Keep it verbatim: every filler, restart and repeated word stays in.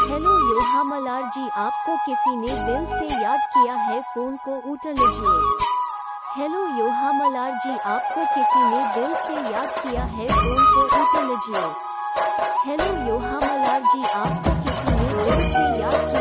Hello योहा Malhar जी, आपको किसी ने दिल से याद किया है, फोन को उठा लीजिए। हेलो योहा मलार जी, आपको किसी ने दिल से याद किया है, फोन को उठा लीजिए। हेलो योहा मलार जी, आपको किसी ने दिल से याद